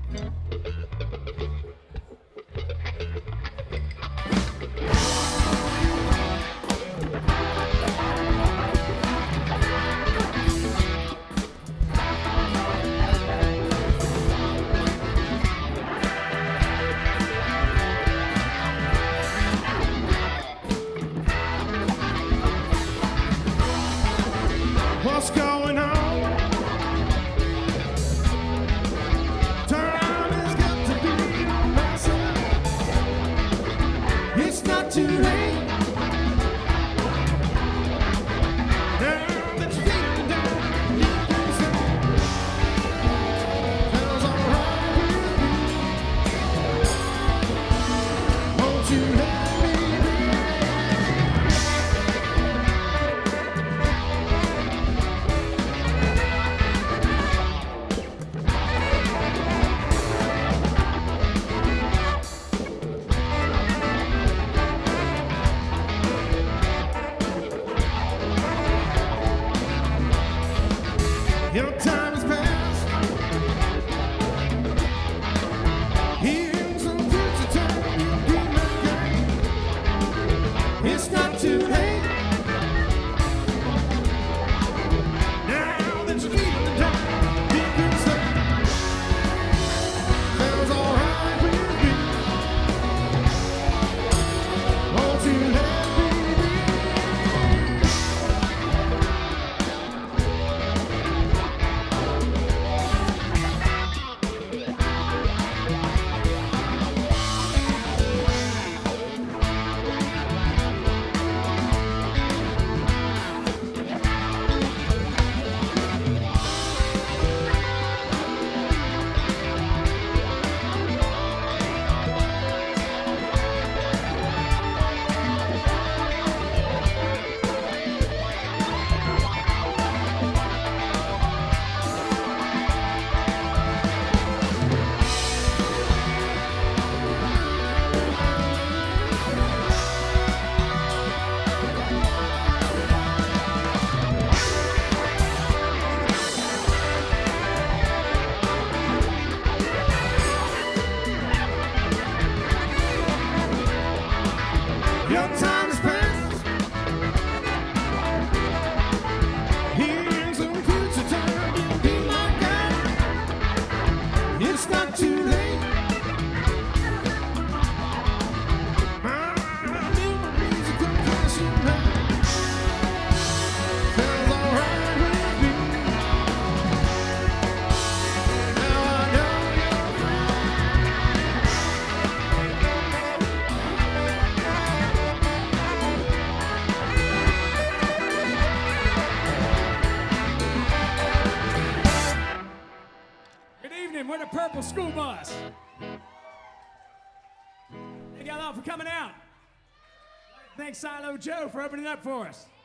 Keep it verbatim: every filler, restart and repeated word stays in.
What's going on? Time has got to be passing. It's not too late. Now that you're feeling down, you can say, "Feels alright with me. Won't you let me be?" Your time has passed. Here's some future time. You'll be my guy. It's not too late. Now that you're feeling down, you can say, "Feels alright with me. Won't you let me be?" Your time has passed. Here's some future time. You'll be my guy. It's not too late. My memories are crashing now. Feels alright with me. Now I know you're Good evening, we're the Purple School Bus. Thank y'all all for coming out. Thanks Silo Joe for opening up for us.